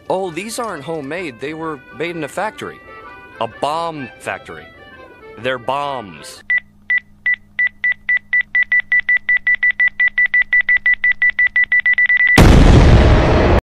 Oh, these aren't homemade. They were made in a factory. A bomb factory. They're bombs.